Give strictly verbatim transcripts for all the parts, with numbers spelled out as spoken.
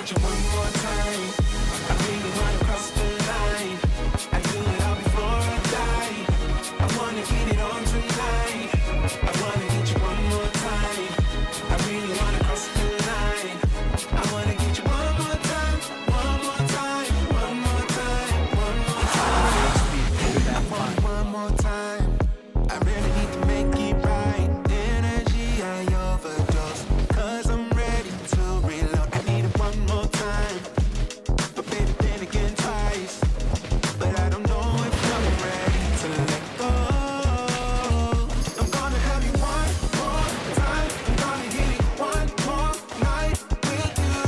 get you one more time. I really wanna cross the line. I do it all before I die. I wanna get it on tonight. I wanna get you one more time. I really wanna cross the line. I wanna get you one more time, one more time, one more time, one more time. I want it one more time. I really need to make it right. Energy I overdose, cause I'm ready to reload. I need it one more time, but baby then again twice. But I don't know if I'm ready to let go. I'm gonna have you one more time. I'm gonna hit it one more night with you,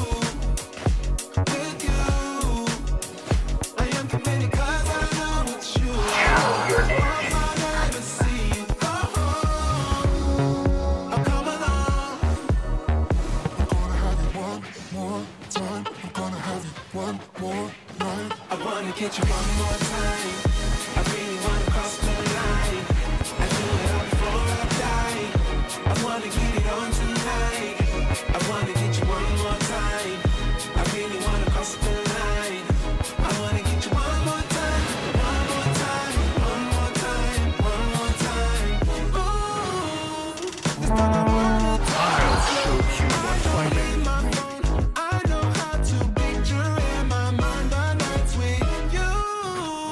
with you. I am committed cause I know it's you. I'll never see you go home. Oh, come along. I'm gonna have you one more time. I'm gonna have you one more night. I wanna get you one more time. I really wanna cross the line. I do it all before I die. I wanna get it on tonight. I wanna get you one more time. I really wanna cross the line. I wanna get you one more time, one more time, one more time, one more time. Ooh, this time I wanna I'll show you what fighting is. my phone. I know how to picture in my mind the nights with you.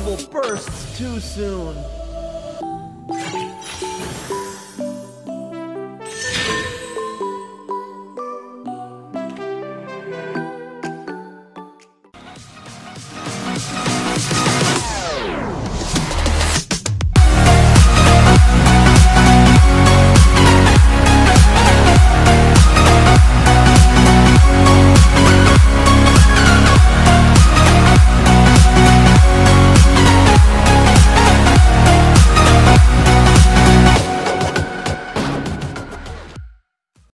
couple bursts too soon.